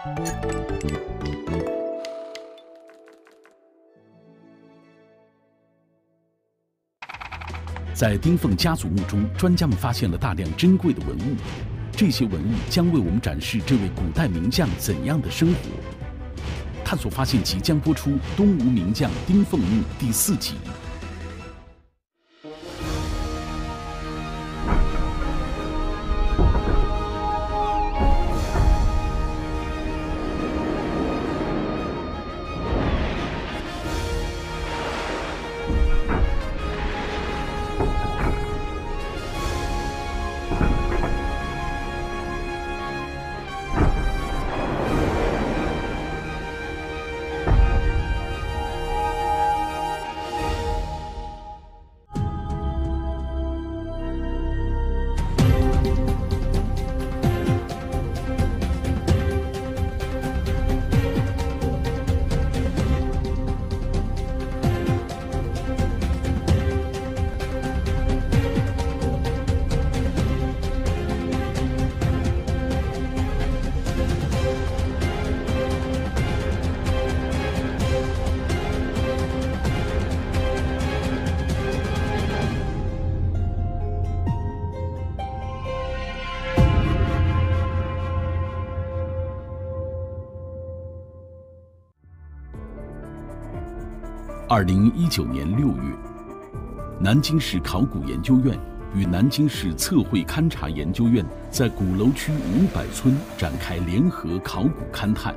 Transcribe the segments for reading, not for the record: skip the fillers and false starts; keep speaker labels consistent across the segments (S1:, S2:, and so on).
S1: 在丁凤家族墓中，专家们发现了大量珍贵的文物，这些文物将为我们展示这位古代名将怎样的生活。探索发现即将播出《东吴名将丁凤墓》第4集。2019年6月，南京市考古研究院与南京市测绘勘察研究院在鼓楼区500村展开联合考古勘探。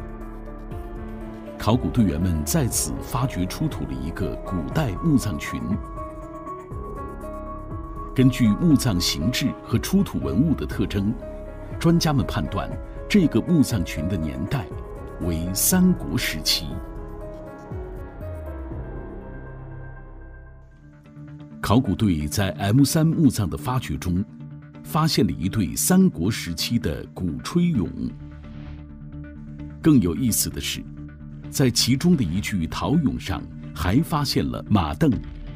S1: 考古队员们在此发掘出土了一个古代墓葬群。根据墓葬形制和出土文物的特征，专家们判断这个墓葬群的年代为三国时期。考古队在 M3 墓葬的发掘中，发现了一对三国时期的鼓吹俑。更有意思的是，在其中的一具陶俑上还发现了马镫，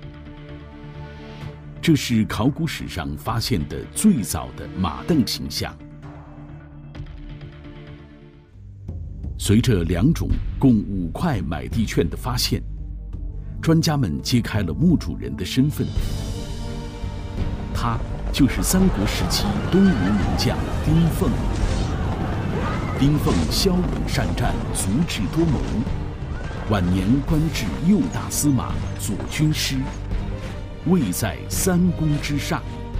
S1: 这是考古史上发现的最早的马镫形象。随着2种共5块买地券的发现，专家们揭开了墓主人的身份，他就是三国时期东吴名将丁奉。丁奉骁勇善战，足智多谋，晚年官至右大司马、左军师，位在3公之上。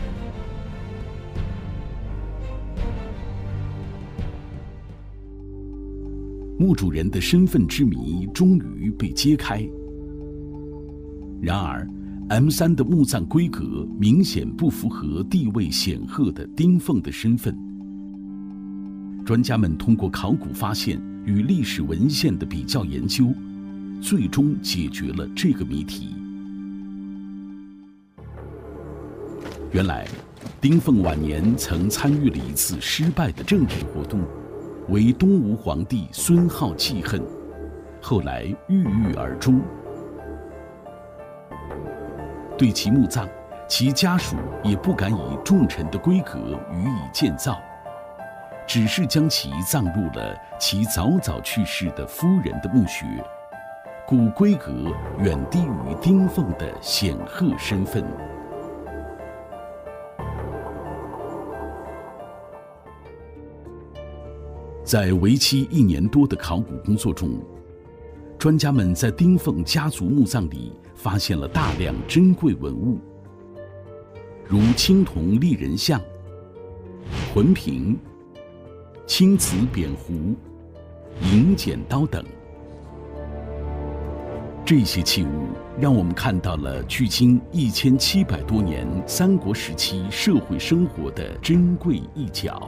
S1: 墓主人的身份之谜终于被揭开。然而 ，M3 的墓葬规格明显不符合地位显赫的丁奉的身份。专家们通过考古发现与历史文献的比较研究，最终解决了这个谜题。原来，丁奉晚年曾参与了一次失败的政治活动，为东吴皇帝孙皓记恨，后来郁郁而终。对其墓葬，其家属也不敢以重臣的规格予以建造，只是将其葬入了其早早去世的夫人的墓穴，故规格远低于丁奉的显赫身份。在为期1年多的考古工作中，专家们在丁奉家族墓葬里发现了大量珍贵文物，如青铜立人像、魂瓶、青瓷扁壶、银剪刀等。这些器物让我们看到了距今1700多年三国时期社会生活的珍贵一角。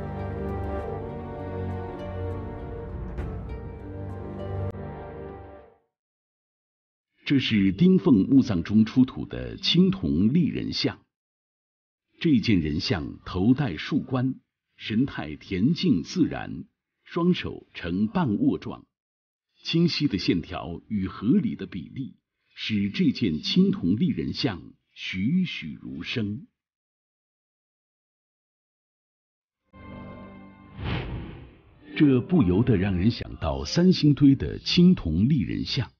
S1: 这是丁奉墓葬中出土的青铜立人像。这件人像头戴束冠，神态恬静自然，双手呈半握状，清晰的线条与合理的比例，使这件青铜立人像栩栩如生。 这不由得让人想到三星堆的青铜立人像。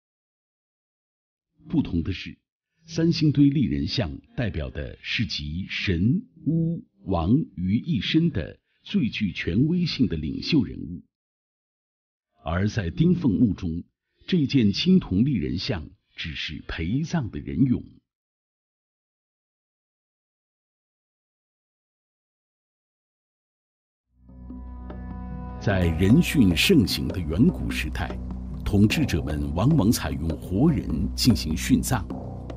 S1: 不同的是，三星堆立人像代表的是集神、巫、王于一身的最具权威性的领袖人物，而在丁凤墓中，这件青铜立人像只是陪葬的人俑。在人殉盛行的远古时代，统治者们往往采用活人进行殉葬。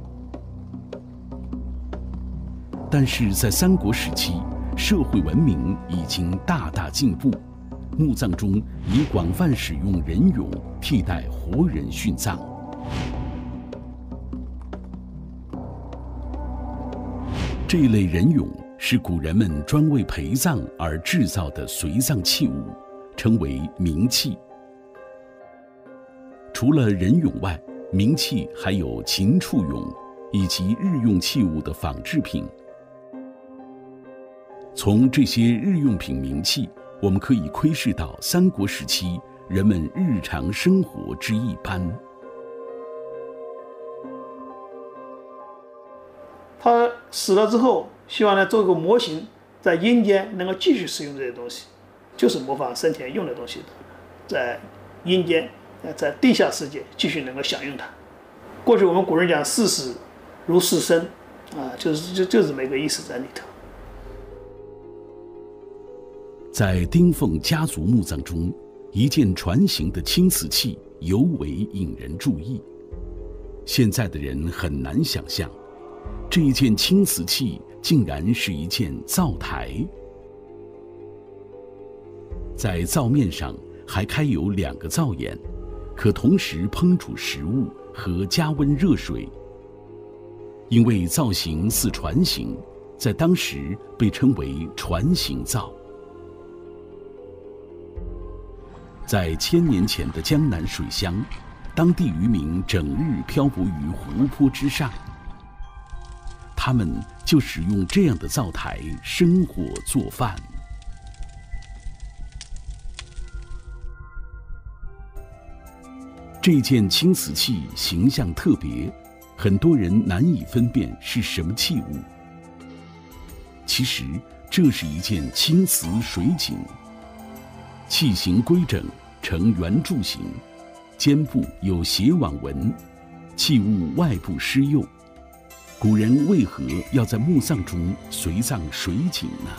S1: 但是在三国时期，社会文明已经大大进步，墓葬中也广泛使用人俑替代活人殉葬。这一类人俑是古人们专为陪葬而制造的随葬器物，称为冥器。除了人俑外，冥器还有禽畜俑以及日用器物的仿制品。从这些日用品冥器，我们可以窥视到三国时期人们日常生活之一般。
S2: 他死了之后，希望呢做个模型，在阴间能够继续使用这些东西，就是模仿生前用的东西的，在阴间，在地下世界继续能够享用它。过去我们古人讲视死如视生，就是这么一个意思在里头。
S1: 在丁凤家族墓葬中，一件船形的青瓷器尤为引人注意。现在的人很难想象，这一件青瓷器竟然是一件灶台。在灶面上还开有2个灶眼，可同时烹煮食物和加温热水。因为造型似船形，在当时被称为船形灶。在1000年前的江南水乡，当地渔民整日漂泊于湖泊之上，他们就使用这样的灶台生火做饭。这件青瓷器形象特别，很多人难以分辨是什么器物。其实这是一件青瓷水井，器形规整，呈圆柱形，肩部有斜网纹，器物外部施釉。古人为何要在墓葬中随葬水井呢？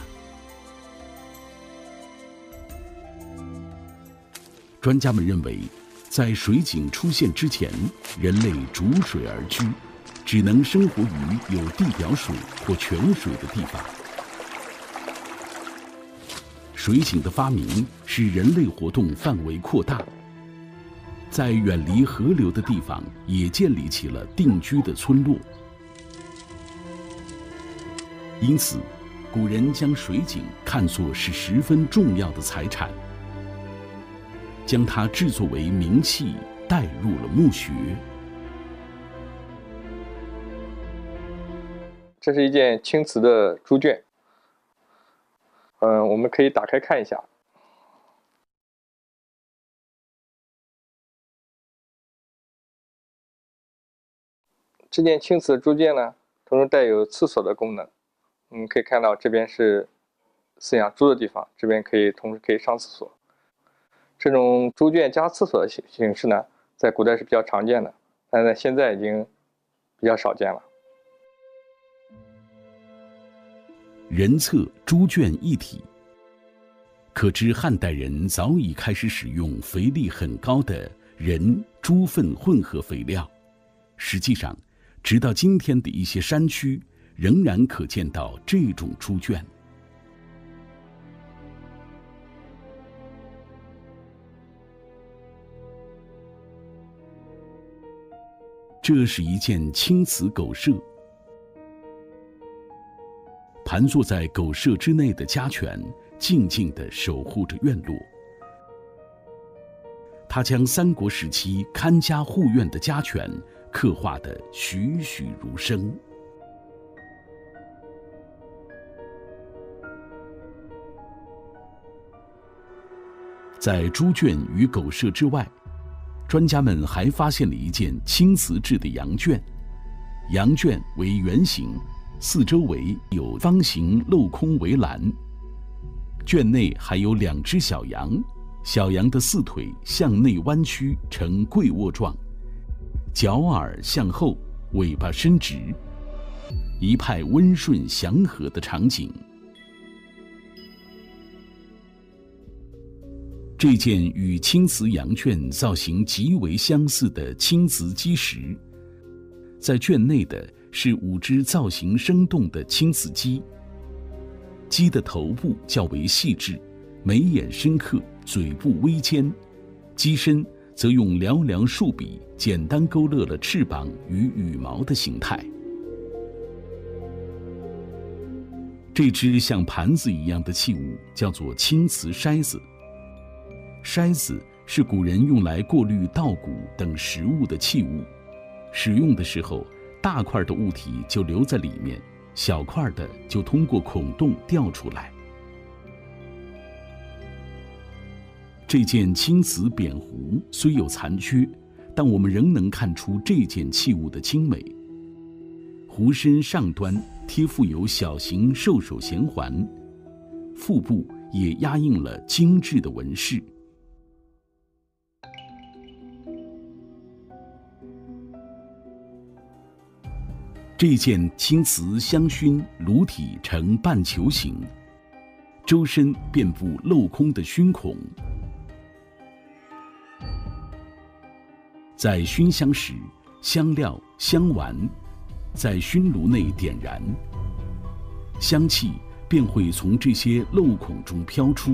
S1: 专家们认为，在水井出现之前，人类逐水而居，只能生活于有地表水或泉水的地方。水井的发明使人类活动范围扩大，在远离河流的地方也建立起了定居的村落。因此，古人将水井看作是十分重要的财产，将它制作为冥器，带入了墓穴。
S3: 这是一件青瓷的猪圈，我们可以打开看一下。这件青瓷猪圈呢，同时带有厕所的功能。可以看到这边是饲养猪的地方，这边同时可以上厕所。这种猪圈加厕所的形式呢，在古代是比较常见的，但是现在已经比较少见了。
S1: 人厕猪圈一体，可知汉代人早已开始使用肥力很高的人、猪粪混合肥料。实际上，直到今天的一些山区，仍然可见到这种猪圈。这是一件青瓷狗舍，盘坐在狗舍之内的家犬静静地守护着院落。他将三国时期看家护院的家犬刻画得栩栩如生。 在猪圈与狗舍之外，专家们还发现了一件青瓷制的羊圈。羊圈为圆形，四周围有方形镂空围栏。圈内还有2只小羊，小羊的4腿向内弯曲成跪卧状，角耳向后，尾巴伸直，一派温顺祥和的场景。这件与青瓷羊圈造型极为相似的青瓷基石，在圈内的是5只造型生动的青瓷鸡。鸡的头部较为细致，眉眼深刻，嘴部微尖，鸡身则用寥寥数笔简单勾勒了翅膀与羽毛的形态。这只像盘子一样的器物叫做青瓷筛子。筛子是古人用来过滤稻谷等食物的器物，使用的时候，大块的物体就留在里面，小块的就通过孔洞掉出来。这件青瓷扁壶虽有残缺，但我们仍能看出这件器物的精美。壶身上端贴附有小型兽首衔环，腹部也压印了精致的纹饰。这件青瓷香薰炉体呈半球形，周身遍布镂空的熏孔。在熏香时，香料、香丸在熏炉内点燃，香气便会从这些镂孔中飘出。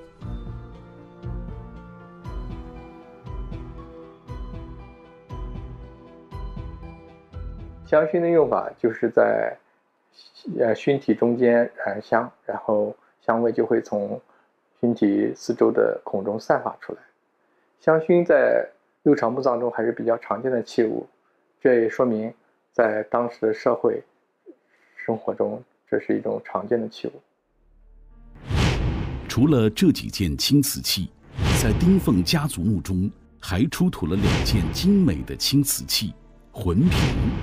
S3: 香薰的用法就是在熏体中间燃香，然后香味就会从熏体四周的孔中散发出来。香薰在六朝墓葬中还是比较常见的器物，这也说明在当时的社会生活中，这是一种常见的器物。
S1: 除了这几件青瓷器，在丁凤家族墓中还出土了2件精美的青瓷器魂瓶。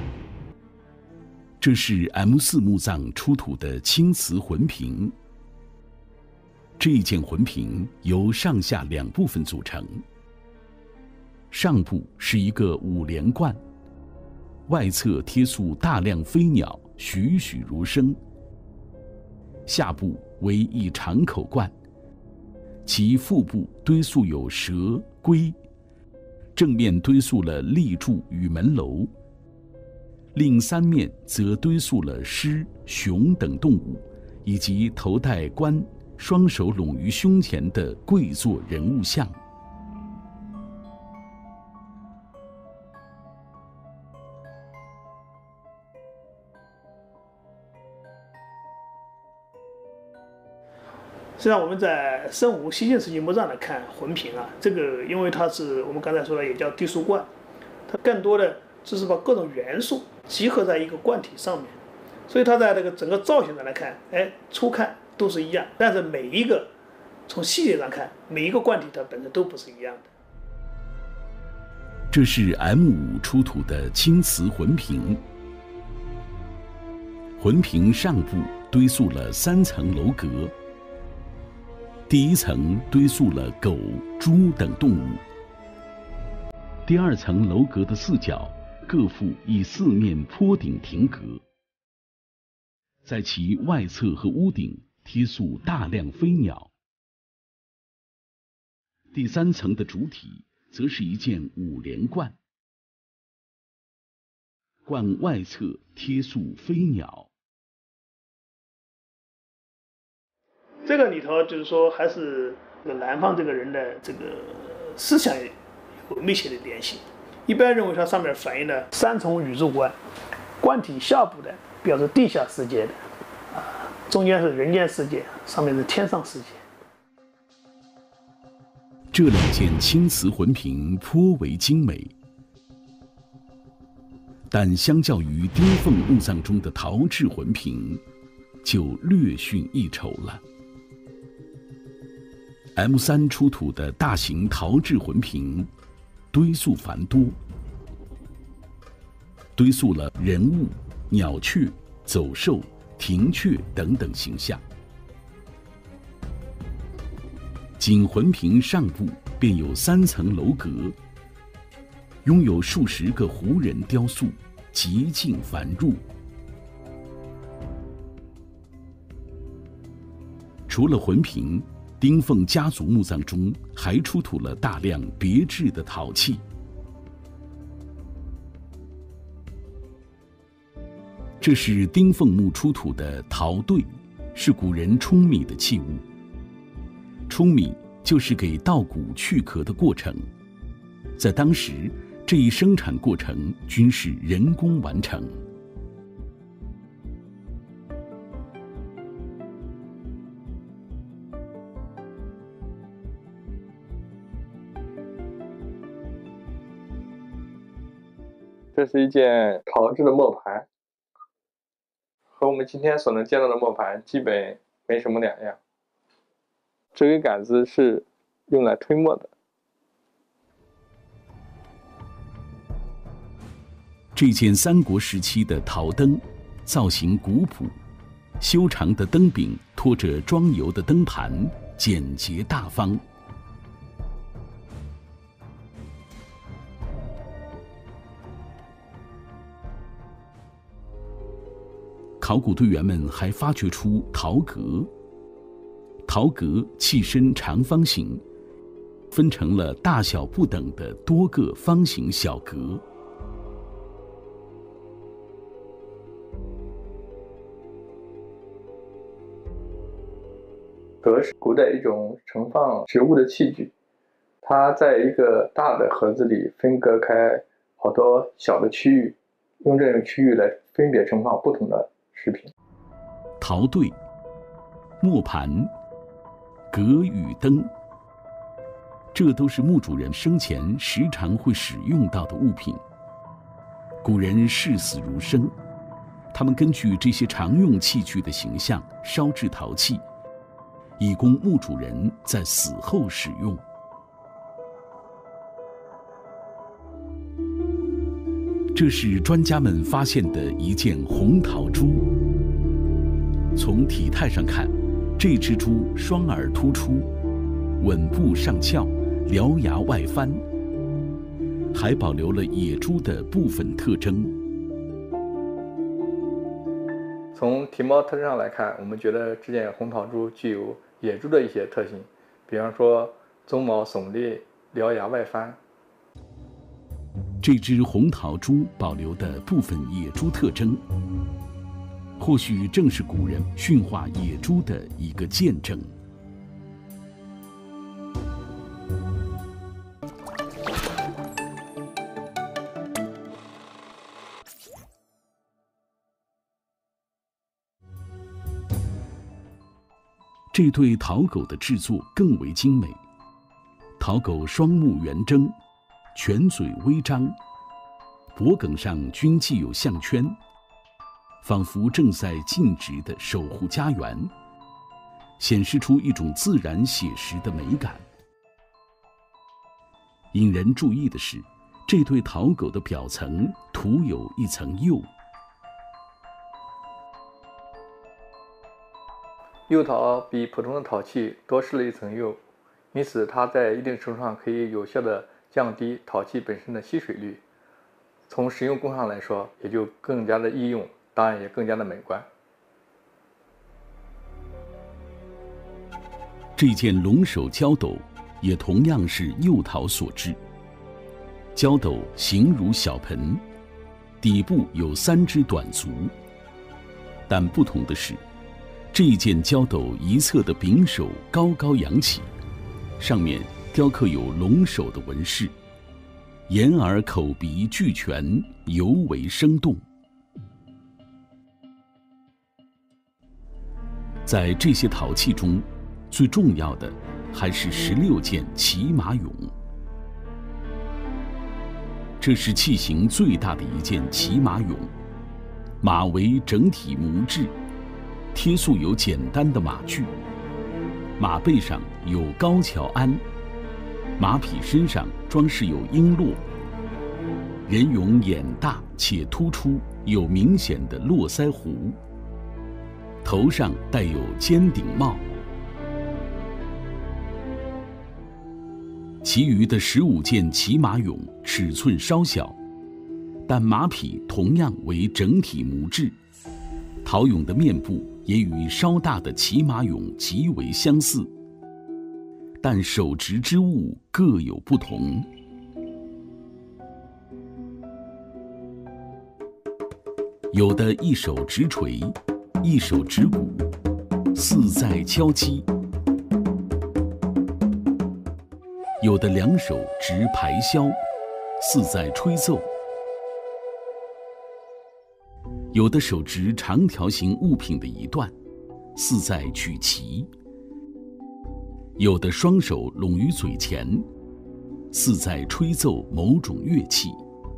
S1: 这是 M4 墓葬出土的青瓷魂瓶。这一件魂瓶由上下2部分组成，上部是一个5连冠，外侧贴塑大量飞鸟，栩栩如生；下部为一长口罐，其腹部堆塑有蛇、龟，正面堆塑了立柱与门楼，另3面则堆塑了狮、熊等动物，以及头戴冠、双手拢于胸前的跪坐人物像。
S2: 实际上，我们在生物西晋时期墓葬来看魂瓶啊，这个因为它是我们刚才说的也叫滴塑罐，它更多的就是把各种元素集合在一个罐体上面，所以它在这个整个造型上来看，初看都是一样，但是每一个从细节上看，每一个罐体它本身都不是一样的。
S1: 这是 M5 出土的青瓷魂瓶，魂瓶上部堆塑了3层楼阁，第1层堆塑了狗、猪等动物，第2层楼阁的4角各附以4面坡顶亭阁，在其外侧和屋顶贴塑大量飞鸟。第3层的主体则是一件5连冠，冠外侧贴塑飞鸟。
S2: 这个里头就是说，还是南方这个人的这个思想有密切的联系。一般认为它上面反映了3重宇宙观，罐体下部的表示地下世界的，中间是人间世界，上面是天上世界。
S1: 这2件青瓷魂瓶颇为精美，但相较于丁凤墓葬中的陶制魂瓶，就略逊一筹了。 M3出土的大型陶制魂瓶，堆塑繁多，堆塑了人物、鸟雀、走兽、庭雀等等形象。仅魂瓶上部便有3层楼阁，拥有数十个胡人雕塑，极尽繁缛。除了魂瓶，丁凤家族墓葬中还出土了大量别致的陶器。这是丁凤墓出土的陶对，是古人舂米的器物。舂米就是给稻谷去壳的过程，在当时，这一生产过程均是人工完成。
S3: 这是一件陶制的磨盘，和我们今天所能见到的磨盘基本没什么两样。这根杆子是用来推磨的。
S1: 这件三国时期的陶灯，造型古朴，修长的灯柄托着装油的灯盘，简洁大方。考古队员们还发掘出陶阁，陶阁器身长方形，分成了大小不等的多个方形小阁。
S3: 阁是古代一种盛放植物的器具，它在一个大的盒子里分割开好多小的区域，用这种区域来分别盛放不同的食品。
S1: 陶对、磨盘、阁与灯，这都是墓主人生前时常会使用到的物品。古人视死如生，他们根据这些常用器具的形象烧制陶器，以供墓主人在死后使用。这是专家们发现的一件红陶猪。从体态上看，这只猪双耳突出，吻部上翘，獠牙外翻，还保留了野猪的部分特征。
S3: 从体貌特征上来看，我们觉得这件红陶猪具有野猪的一些特性，比方说鬃毛耸立，獠牙外翻。
S1: 这只红陶猪保留的部分野猪特征，或许正是古人驯化野猪的一个见证。这对陶狗的制作更为精美，陶狗双目圆睁，犬嘴微张，脖颈上均系有项圈，仿佛正在静止地守护家园，显示出一种自然写实的美感。引人注意的是，这对陶狗的表层涂有一层釉。
S3: 釉陶比普通的陶器多施了一层釉，因此它在一定程度上可以有效地降低陶器本身的吸水率。从实用功上来说，也就更加的易用，当然也更加的美观。
S1: 这件龙首胶斗也同样是釉陶所制，胶斗形如小盆，底部有3只短足，但不同的是，这件胶斗一侧的柄首高高扬起，上面雕刻有龙首的纹饰，眼耳口鼻俱全，尤为生动。在这些陶器中，最重要的还是16件骑马俑。这是器型最大的一件骑马俑，马为整体木制，贴塑有简单的马具， 马背上有高桥鞍，马匹身上装饰有璎珞，人容眼大且突出，有明显的络腮胡，头上带有尖顶帽。其余的15件骑马俑尺寸稍小，但马匹同样为整体模制，陶俑的面部也与稍大的骑马俑极为相似，但手执之物各有不同。有的一手执锤，一手执鼓，似在敲击；有的2手执排箫，似在吹奏；有的手执长条形物品的一段，似在举旗；有的双手拢于嘴前，似在吹奏某种乐器。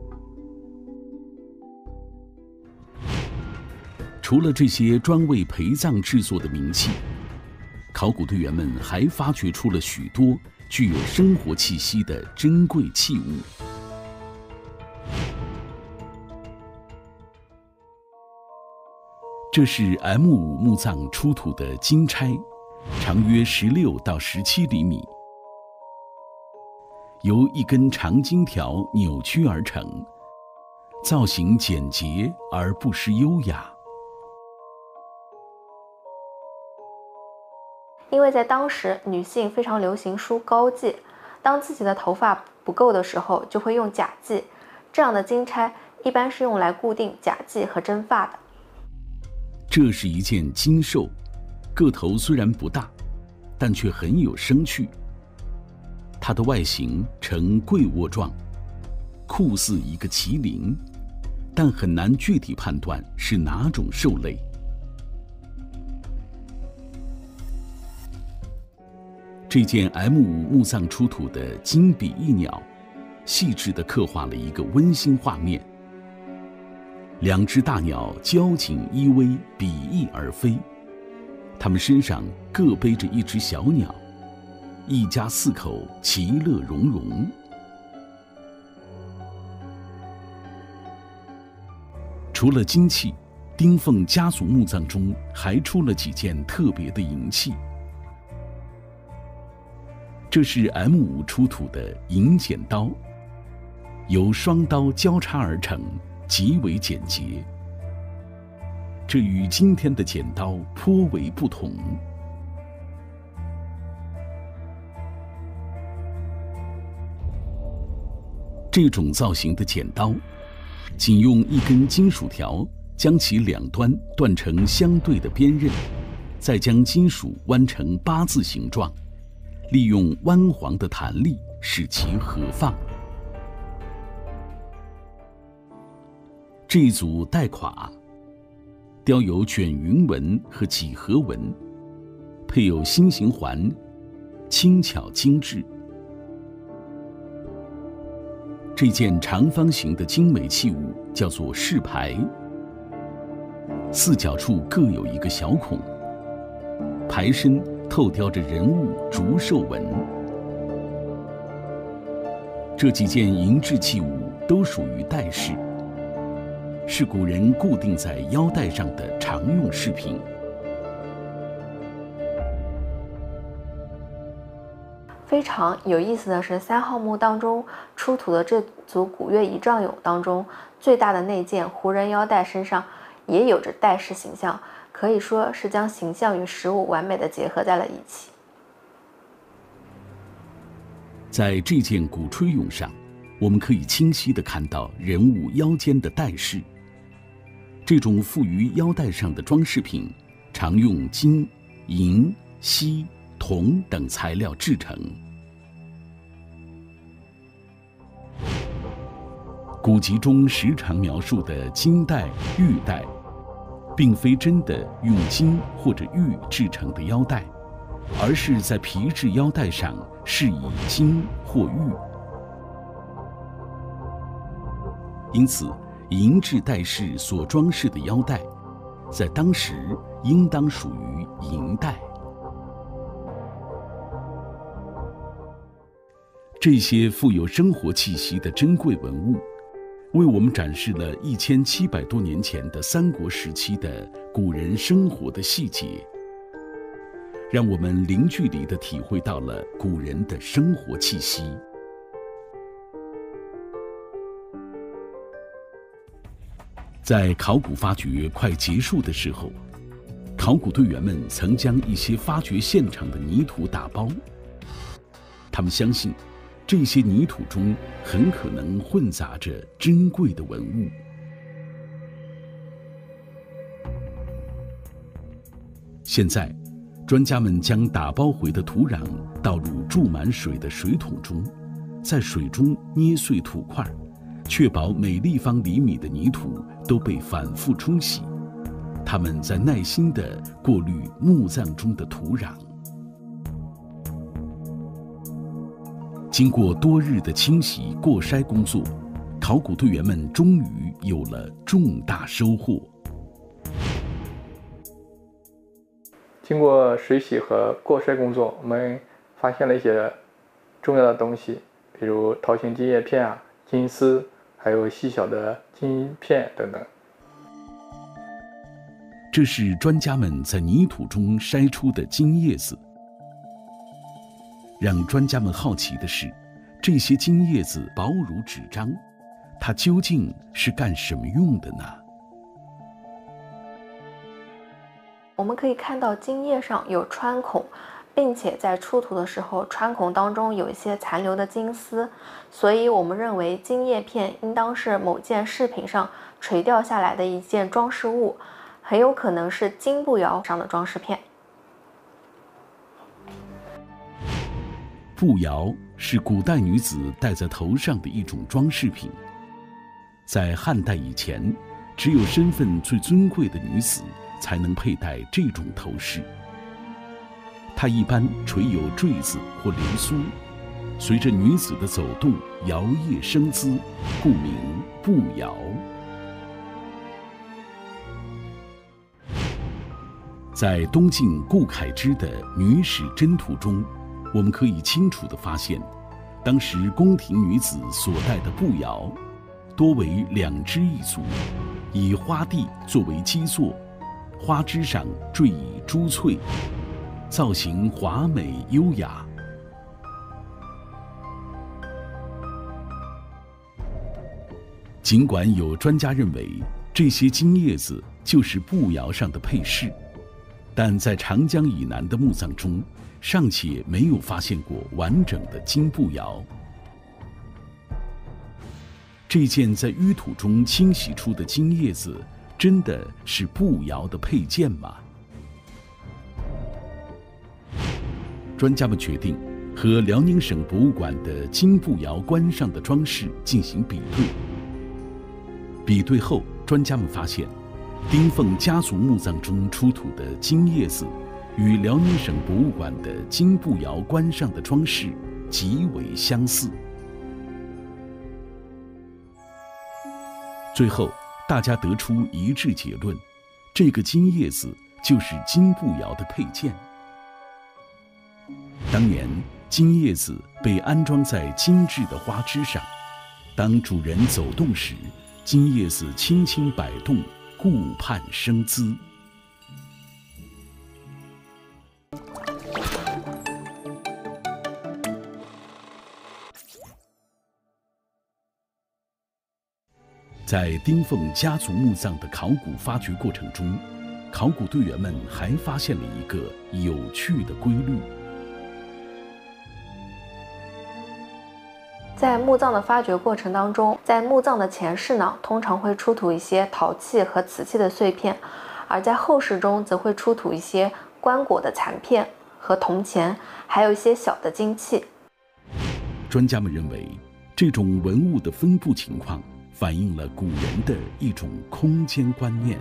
S1: 除了这些专为陪葬制作的冥器，考古队员们还发掘出了许多具有生活气息的珍贵器物。这是 M5 墓葬出土的金钗，长约16到17厘米，由一根长金条扭曲而成，造型简洁而不失优雅。
S4: 因为在当时，女性非常流行梳高髻，当自己的头发不够的时候，就会用假髻。这样的金钗一般是用来固定假髻和真发的。
S1: 这是一件金兽，个头虽然不大，但却很有生趣。它的外形呈跪卧状，酷似一个麒麟，但很难具体判断是哪种兽类。这件 M5 墓葬出土的金比翼鸟，细致地刻画了一个温馨画面。2只大鸟交颈依偎，比翼而飞，它们身上各背着一只小鸟，一家4口其乐融融。除了金器，丁凤家族墓葬中还出了几件特别的银器。这是 M5 出土的银剪刀，由双刀交叉而成，极为简洁。这与今天的剪刀颇为不同。这种造型的剪刀，仅用一根金属条将其2端断成相对的边刃，再将金属弯成8字形状，利用弯簧的弹力使其合放。这一组带垮，雕有卷云纹和几何纹，配有心形环，轻巧精致。这件长方形的精美器物叫做饰牌，4角处各有一个小孔，牌身透雕着人物竹兽纹。这几件银制器物都属于带饰，是古人固定在腰带上的常用饰品。
S4: 非常有意思的是，3号墓当中出土的这组古越仪仗俑当中，最大的那件胡人腰带身上也有着带饰形象，可以说是将形象与实物完美的结合在了一起。
S1: 在这件鼓吹俑上，我们可以清晰地看到人物腰间的带饰。这种附于腰带上的装饰品，常用金、银、锡、铜等材料制成。古籍中时常描述的金带、玉带，并非真的用金或者玉制成的腰带，而是在皮质腰带上饰以金或玉。因此，银制带饰所装饰的腰带，在当时应当属于银带。 这些富有生活气息的珍贵文物，为我们展示了1700多年前的三国时期的古人生活的细节，让我们零距离地体会到了古人的生活气息。在考古发掘快结束的时候，考古队员们曾将一些发掘现场的泥土打包，他们相信这些泥土中很可能混杂着珍贵的文物。现在，专家们将打包回的土壤倒入注满水的水桶中，在水中捏碎土块，确保每立方厘米的泥土都被反复冲洗。他们在耐心地过滤墓葬中的土壤。经过多日的清洗过筛工作，考古队员们终于有了重大收获。
S3: 经过水洗和过筛工作，我们发现了一些重要的东西，比如桃形金叶片啊、金丝，还有细小的金片等等。
S1: 这是专家们在泥土中筛出的金叶子。让专家们好奇的是，这些金叶子薄如纸张，它究竟是干什么用的呢？
S4: 我们可以看到金叶上有穿孔，并且在出土的时候，穿孔当中有一些残留的金丝，所以我们认为金叶片应当是某件饰品上垂掉下来的一件装饰物，很有可能是金步摇上的装饰片。
S1: 步摇是古代女子戴在头上的一种装饰品。在汉代以前，只有身份最尊贵的女子才能佩戴这种头饰。它一般垂有坠子或流苏，随着女子的走动摇曳生姿，故名步摇。在东晋顾恺之的《女史箴图》中，我们可以清楚地发现，当时宫廷女子所戴的步摇，多为2只一组，以花蒂作为基座，花枝上缀以珠翠，造型华美优雅。尽管有专家认为这些金叶子就是步摇上的配饰，但在长江以南的墓葬中，尚且没有发现过完整的金步摇。这件在淤土中清洗出的金叶子，真的是步摇的配件吗？专家们决定和辽宁省博物馆的金步摇冠上的装饰进行比对。比对后，专家们发现，丁凤家族墓葬中出土的金叶子与辽宁省博物馆的金步摇冠上的装饰极为相似。最后，大家得出一致结论：这个金叶子就是金步摇的配件。当年，金叶子被安装在精致的花枝上，当主人走动时，金叶子轻轻摆动，顾盼生姿。在丁凤家族墓葬的考古发掘过程中，考古队员们还发现了一个有趣的规律。
S4: 在墓葬的发掘过程当中，在墓葬的前室呢，通常会出土一些陶器和瓷器的碎片，而在后室中则会出土一些棺椁的残片和铜钱，还有一些小的金器。
S1: 专家们认为，这种文物的分布情况反映了古人的一种空间观念。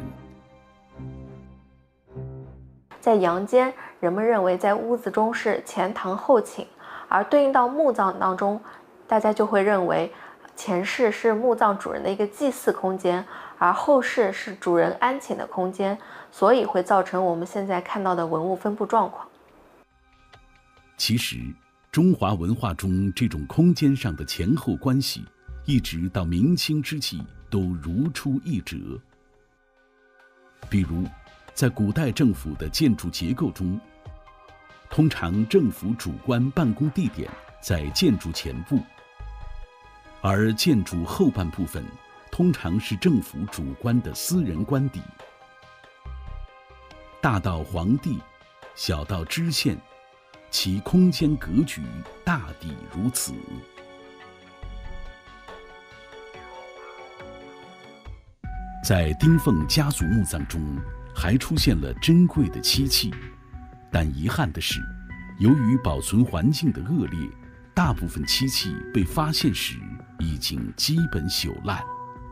S4: 在阳间，人们认为在屋子中是前堂后寝，而对应到墓葬当中，大家就会认为前室是墓葬主人的一个祭祀空间，而后室是主人安寝的空间，所以会造成我们现在看到的文物分布状况。
S1: 其实， 中华文化中这种空间上的前后关系，一直到明清之际都如出一辙。比如，在古代政府的建筑结构中，通常政府主官办公地点在建筑前部，而建筑后半部分通常是政府主官的私人官邸。大到皇帝，小到知县，其空间格局大抵如此。在丁奉家族墓葬中，还出现了珍贵的漆器，但遗憾的是，由于保存环境的恶劣，大部分漆器被发现时已经基本朽烂。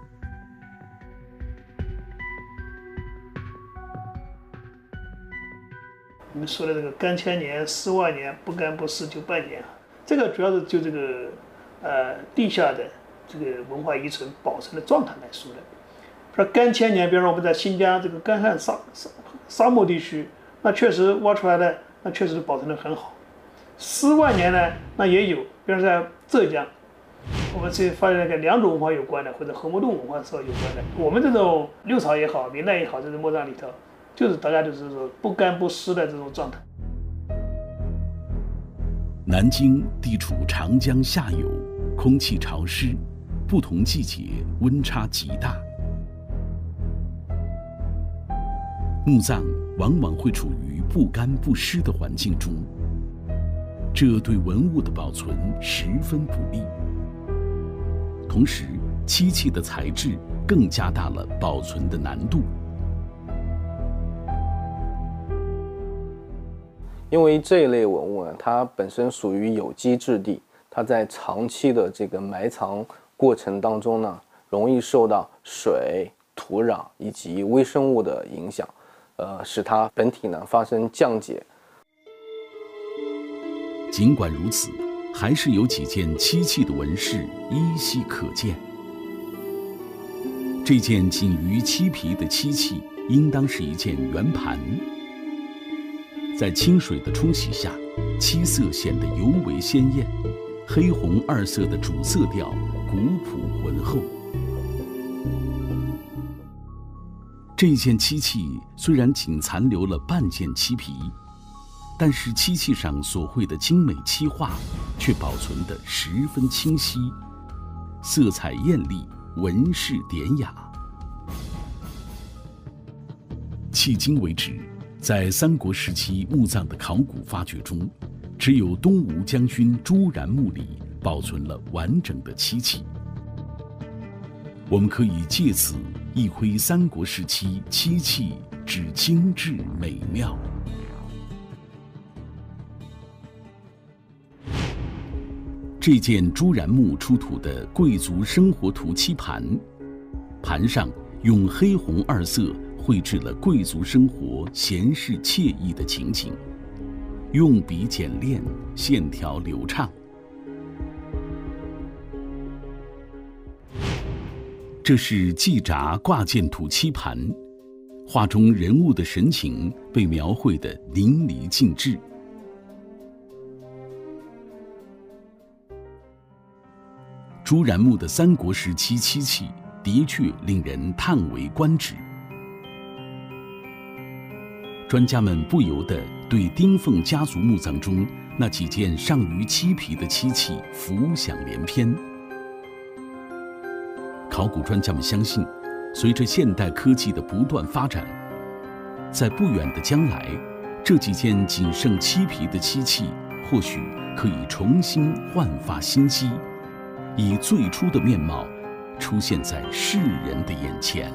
S2: 你们说的这个干千年、丝万年，不干不湿就半年，这个主要是就这个地下的这个文化遗存保存的状态来说的。说干千年，比如说我们在新疆这个干旱沙漠地区，那确实挖出来的，那确实保存得很好。丝万年呢，那也有，比如说在浙江，我们是发现那个良渚文化有关的，或者河姆渡文化所有关的。我们这种六朝也好，明代也好，这种墓葬里头，就是大概就是说不干不湿的这种状态。
S1: 南京地处长江下游，空气潮湿，不同季节温差极大。墓葬往往会处于不干不湿的环境中，这对文物的保存十分不利。同时，漆器的材质更加大了保存的难度。
S3: 因为这一类文物呢，它本身属于有机质地，它在长期的这个埋藏过程当中呢，容易受到水、土壤以及微生物的影响，使它本体呢发生降解。
S1: 尽管如此，还是有几件漆器的纹饰依稀可见。这件仅于漆皮的漆器，应当是一件圆盘。在清水的冲洗下，漆色显得尤为鲜艳，黑红二色的主色调古朴浑厚。这件漆器虽然仅残留了半件漆皮，但是漆器上所绘的精美漆画却保存得十分清晰，色彩艳丽，纹饰典雅。迄今为止，在三国时期墓葬的考古发掘中，只有东吴将军朱然墓里保存了完整的漆器。我们可以借此一窥三国时期漆器之精致美妙。这件朱然墓出土的贵族生活图漆盘，盘上用黑红二色绘制了贵族生活闲适惬意的情景，用笔简练，线条流畅。这是季札挂件土漆盘，画中人物的神情被描绘得淋漓尽致。朱然墓的三国时期漆器的确令人叹为观止。专家们不由得对丁奉家族墓葬中那几件上于漆皮的漆器浮想联翩。考古专家们相信，随着现代科技的不断发展，在不远的将来，这几件仅剩漆皮的漆器或许可以重新焕发新机，以最初的面貌出现在世人的眼前。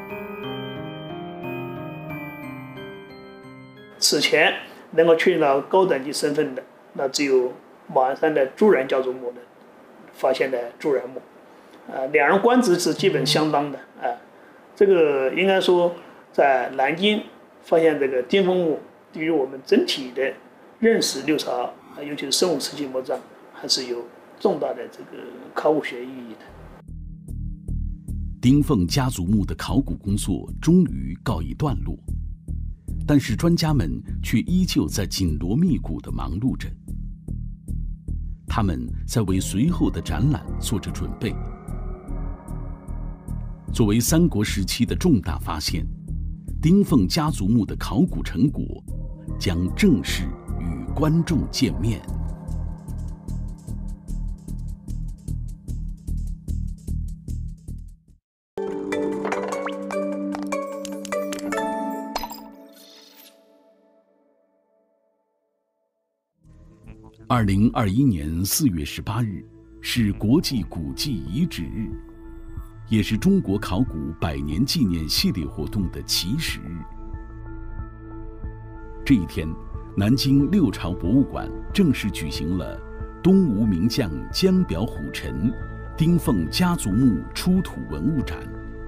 S2: 此前能够确定到高等级身份的，那只有马鞍山的朱然家族墓的发现的朱然墓，两人官职是基本相当的啊。这个应该说，在南京发现这个丁奉墓，对于我们整体的认识六朝，尤其是生物时期墓葬，还是有重大的这个考古学意义的。
S1: 丁奉家族墓的考古工作终于告一段落，但是专家们却依旧在紧锣密鼓地忙碌着。 他们在为随后的展览做着准备。作为三国时期的重大发现，丁奉家族墓的考古成果将正式与观众见面。2021年4月18日是国际古迹遗址日，也是中国考古100年纪念系列活动的起始日。这一天，南京六朝博物馆正式举行了东吴名将江表虎臣丁奉家族墓出土文物展。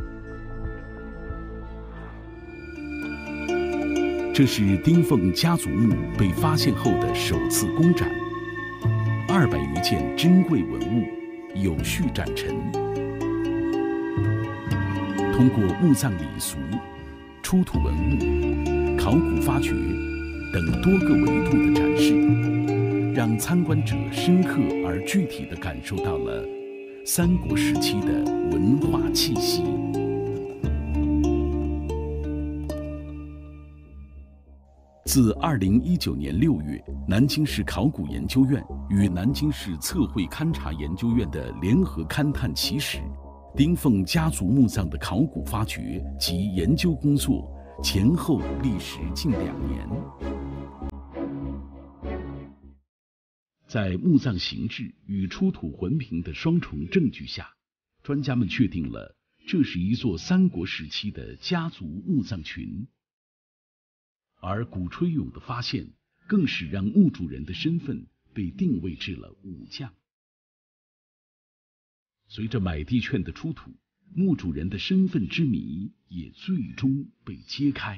S1: 这是丁奉家族墓被发现后的首次公展，200余件珍贵文物有序展陈。通过墓葬礼俗、出土文物、考古发掘等多个维度的展示，让参观者深刻而具体地感受到了三国时期的文化气息。自2019年6月，南京市考古研究院与南京市测绘勘察研究院的联合勘探起始，丁奉家族墓葬的考古发掘及研究工作前后历时近2年。在墓葬形制与出土魂瓶的双重证据下，专家们确定了这是一座三国时期的家族墓葬群。而鼓吹俑的发现，更是让墓主人的身份被定位至了武将。随着买地券的出土，墓主人的身份之谜也最终被揭开。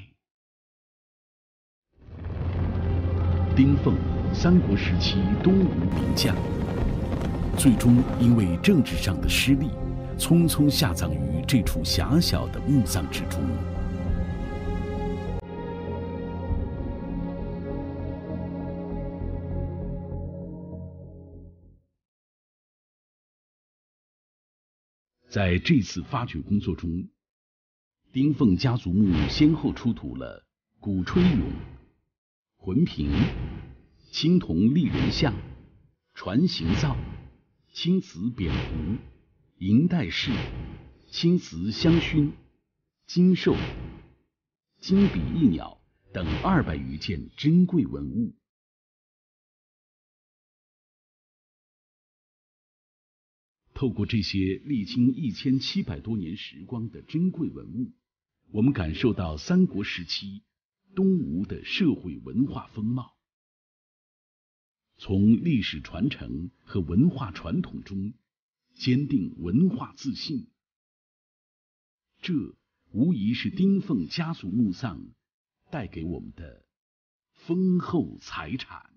S1: 丁奉，三国时期东吴名将，最终因为政治上的失利，匆匆下葬于这处狭小的墓葬之中。在这次发掘工作中，丁奉家族墓先后出土了鼓吹俑、魂瓶、青铜立人像、船形灶、青瓷扁壶、银带饰、青瓷香薰、金兽、金笔翼鸟等200余件珍贵文物。透过这些历经1700多年时光的珍贵文物，我们感受到三国时期东吴的社会文化风貌。从历史传承和文化传统中坚定文化自信，这无疑是丁奉家族墓葬带给我们的丰厚财产。